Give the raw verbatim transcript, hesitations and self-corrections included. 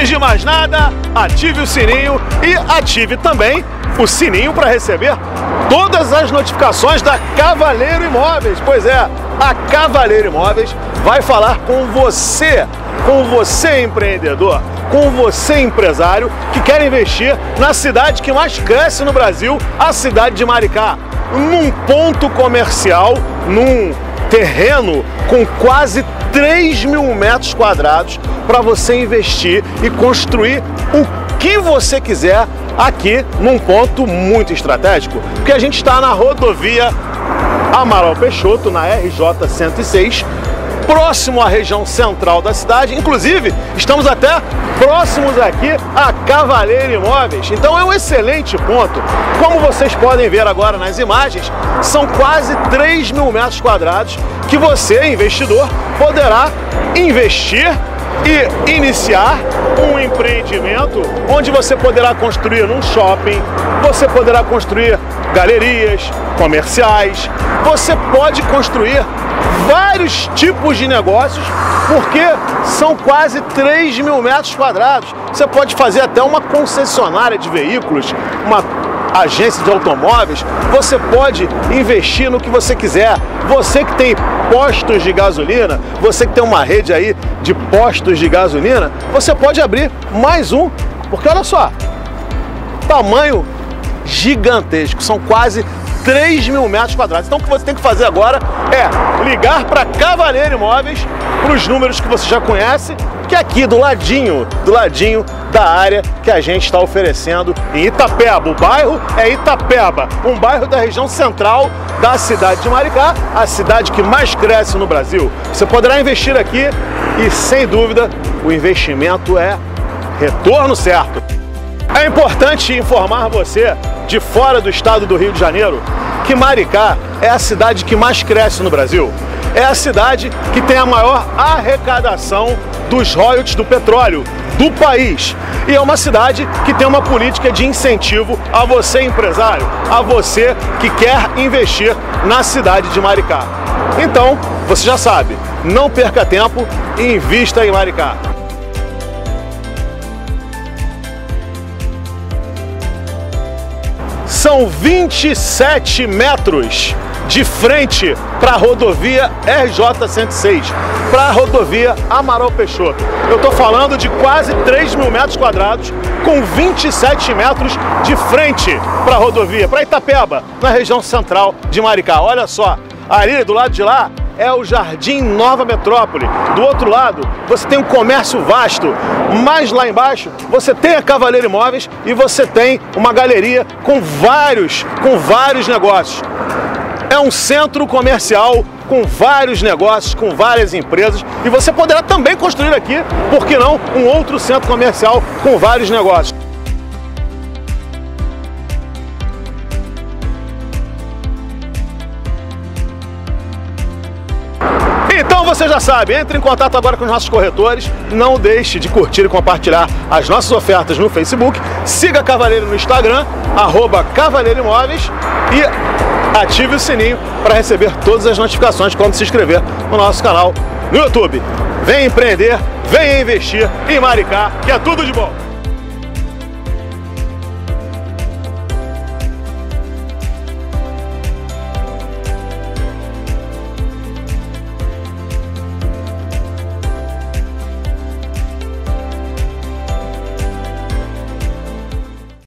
Antes de mais nada, ative o sininho e ative também o sininho para receber todas as notificações da Cavaleiro Imóveis. Pois é, a Cavaleiro Imóveis vai falar com você, com você empreendedor, com você empresário que quer investir na cidade que mais cresce no Brasil, a cidade de Maricá, num ponto comercial, num terreno com quase três mil metros quadrados para você investir e construir o que você quiser aqui num ponto muito estratégico, porque a gente está na rodovia Amaral Peixoto, na R J cento e seis, próximo à região central da cidade. Inclusive, estamos até próximos aqui a Cavaleiro Imóveis, então é um excelente ponto. Como vocês podem ver agora nas imagens, são quase três mil metros quadrados que você, investidor, poderá investir e iniciar um empreendimento onde você poderá construir um shopping, você poderá construir galerias comerciais, você pode construir vários tipos de negócios, porque são quase três mil metros quadrados. Você pode fazer até uma concessionária de veículos, uma agência de automóveis, você pode investir no que você quiser. Você que tem postos de gasolina, você que tem uma rede aí de postos de gasolina, você pode abrir mais um, porque olha só, tamanho gigantesco, são quase três mil metros quadrados. Então o que você tem que fazer agora é ligar para Cavaleiro Imóveis, para os números que você já conhece, que é aqui do ladinho, do ladinho da área que a gente está oferecendo em Itapeba. O bairro é Itapeba, um bairro da região central da cidade de Maricá, a cidade que mais cresce no Brasil. Você poderá investir aqui e, sem dúvida, o investimento é retorno certo. É importante informar você, de fora do estado do Rio de Janeiro, que Maricá é a cidade que mais cresce no Brasil. É a cidade que tem a maior arrecadação dos royalties do petróleo do país. E é uma cidade que tem uma política de incentivo a você, empresário, a você que quer investir na cidade de Maricá. Então, você já sabe, não perca tempo e invista em Maricá. São vinte e sete metros de frente para a rodovia R J cento e seis, para a rodovia Amaral Peixoto. Eu estou falando de quase três mil metros quadrados, com vinte e sete metros de frente para a rodovia, para Itapeba, na região central de Maricá. Olha só, ali do lado de lá é o Jardim Nova Metrópole. Do outro lado, você tem um comércio vasto. Mais lá embaixo, você tem a Cavaleiro Imóveis e você tem uma galeria com vários, com vários negócios. É um centro comercial com vários negócios, com várias empresas. E você poderá também construir aqui, por que não, um outro centro comercial com vários negócios. Então você já sabe, entre em contato agora com os nossos corretores, não deixe de curtir e compartilhar as nossas ofertas no Facebook, siga a Cavaleiro no Instagram, arroba Cavaleiro Imóveis, e ative o sininho para receber todas as notificações quando se inscrever no nosso canal no YouTube. Venha empreender, venha investir em Maricá, que é tudo de bom!